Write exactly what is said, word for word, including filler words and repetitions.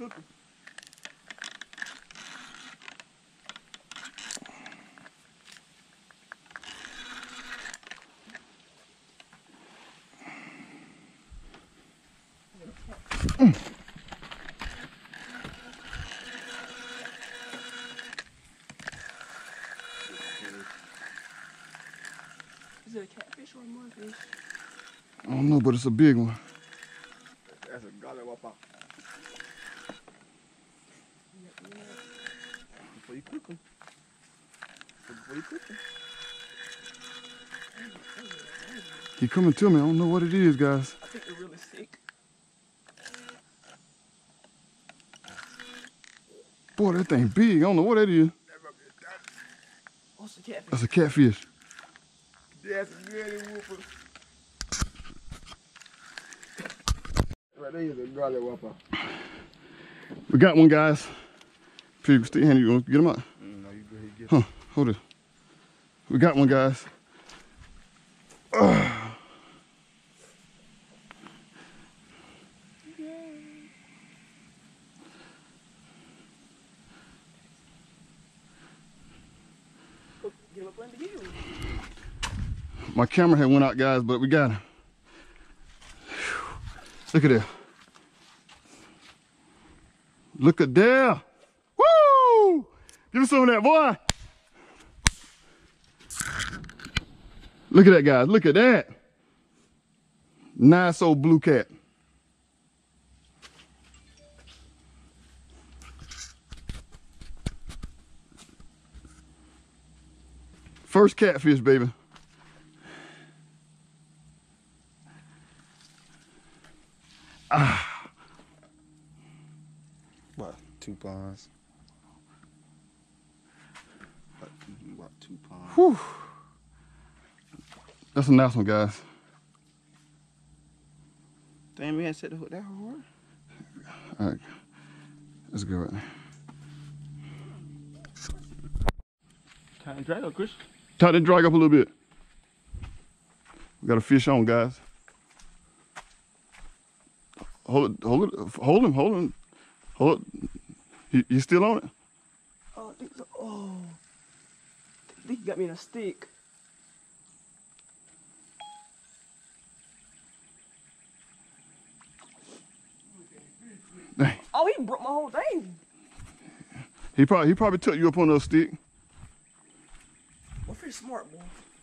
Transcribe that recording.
cooking. Mm. Is it a catfish or a moorfish? I don't know, but it's a big one. That's a garlic whopper. Before you cook them. Before you cook them. He coming to me. I don't know what it is, guys. I think they're really sick. Boy, that thing big. I don't know what that is. What's the catfish? That's a catfish. That's a good whooper. Right there is a garlic whopper. We got one, guys. People, still handy. You want to get him out? Mm, no, you go ahead and get Huh, hold it. We got one, guys. Uh. Get him up under you. My camera had went out, guys, but we got him. Look at that. Look at there. Woo! Give me some of that, boy. Look at that, guys. Look at that. Nice old blue cat. First catfish, baby. Ah. What, two pounds? What, what two pounds? Whew. That's a nice one, guys. Damn, we had set the hook that hard. All right, that's good right there. Time to drag up, Chris. Tighten it, drag up a little bit. We got a fish on, guys. Hold it, hold it, hold him, hold him, hold it. He, he's still on it? Oh, I think so. Oh, I think he got me in a stick. Dang. Oh, he broke my whole thing. He probably he probably took you up on those stick. Well, fish smart, boy.